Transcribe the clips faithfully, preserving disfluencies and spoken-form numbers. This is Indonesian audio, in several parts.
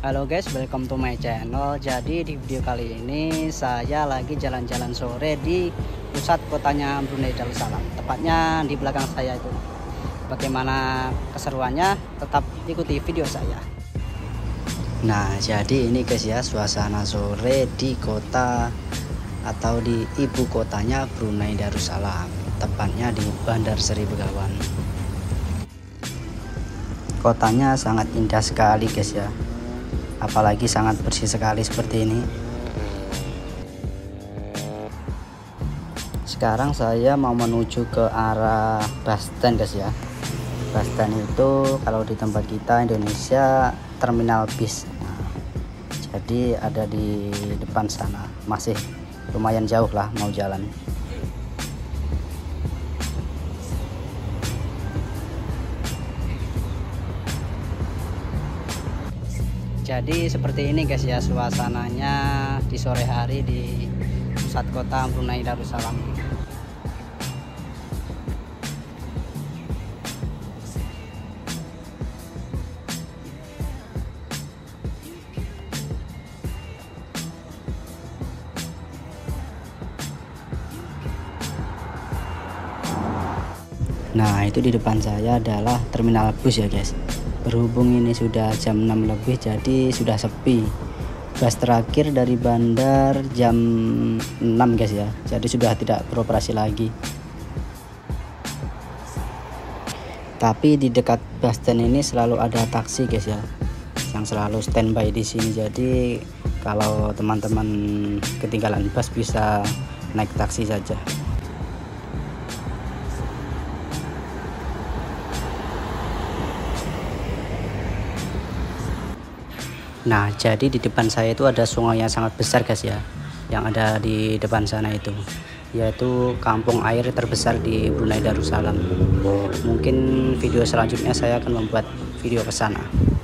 Halo guys, welcome to my channel. Jadi di video kali ini saya lagi jalan-jalan sore di pusat kotanya Brunei Darussalam, tepatnya di belakang saya itu. Bagaimana keseruannya? Tetap ikuti video saya. Nah, jadi ini guys ya, suasana sore di kota atau di ibu kotanya Brunei Darussalam, tepatnya di Bandar Seri Begawan. Kotanya sangat indah sekali guys ya, apalagi sangat bersih sekali seperti ini. Sekarang saya mau menuju ke arah bus stand guys ya. Bus stand itu kalau di tempat kita Indonesia terminal bis. Nah, jadi ada di depan sana, masih lumayan jauh lah mau jalan. Jadi seperti ini guys ya suasananya di sore hari di pusat kota Brunei Darussalam. Nah, itu di depan saya adalah terminal bus ya guys. Berhubung ini sudah jam enam lebih, jadi sudah sepi. Bus terakhir dari bandar jam enam guys ya, jadi sudah tidak beroperasi lagi. Tapi di dekat bus stand ini selalu ada taksi guys ya, yang selalu standby di sini. Jadi kalau teman-teman ketinggalan bus bisa naik taksi saja. Nah, jadi di depan saya itu ada sungai yang sangat besar guys ya, yang ada di depan sana itu, yaitu kampung air terbesar di Brunei Darussalam. Mungkin video selanjutnya saya akan membuat video ke sana.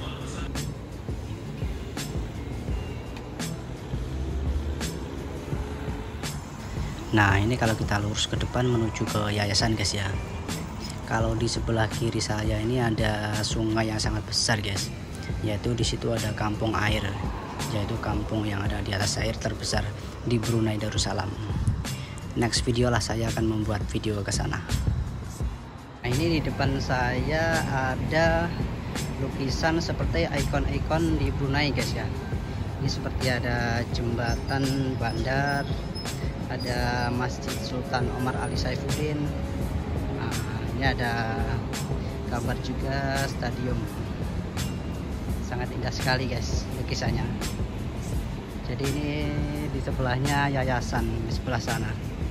Nah, ini kalau kita lurus ke depan menuju ke yayasan guys ya. Kalau di sebelah kiri saya ini ada sungai yang sangat besar guys, yaitu di situ ada kampung air, yaitu kampung yang ada di atas air terbesar di Brunei Darussalam. Next video lah saya akan membuat video ke sana. Nah, ini di depan saya ada lukisan seperti ikon-ikon di Brunei guys ya. Ini seperti ada jembatan bandar, ada Masjid Sultan Omar Ali Saifuddin. Nah, ini ada gambar juga stadium. Sangat indah sekali guys lukisannya. Jadi ini di sebelahnya yayasan, di sebelah sana.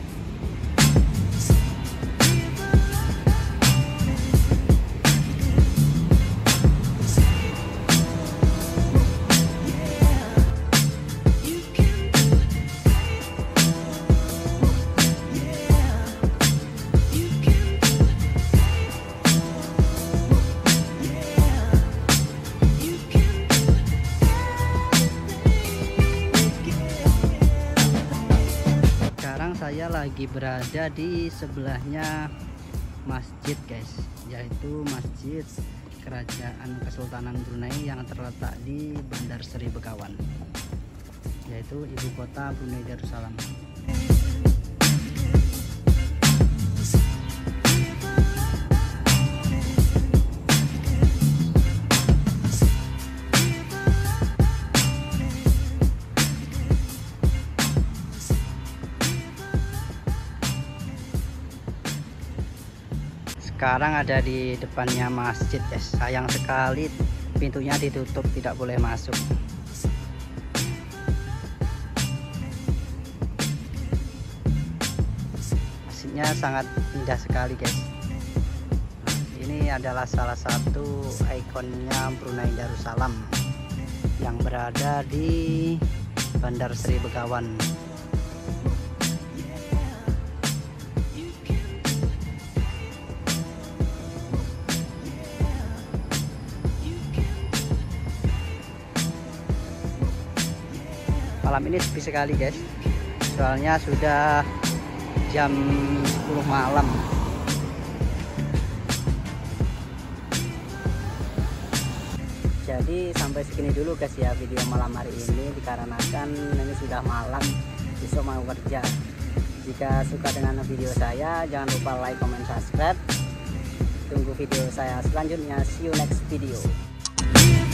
Saya lagi berada di sebelahnya masjid guys, yaitu Masjid Kerajaan Kesultanan Brunei yang terletak di Bandar Seri Begawan, yaitu ibu kota Brunei Darussalam. Sekarang ada di depannya masjid guys. Sayang sekali pintunya ditutup, tidak boleh masuk. Masjidnya sangat indah sekali guys. Nah, ini adalah salah satu ikonnya Brunei Darussalam yang berada di Bandar Seri Begawan. Malam ini sepi sekali guys, soalnya sudah jam sepuluh malam. Jadi sampai segini dulu guys ya video malam hari ini, dikarenakan ini sudah malam, besok mau kerja. Jika suka dengan video saya, jangan lupa like, comment, subscribe. Tunggu video saya selanjutnya. See you next video.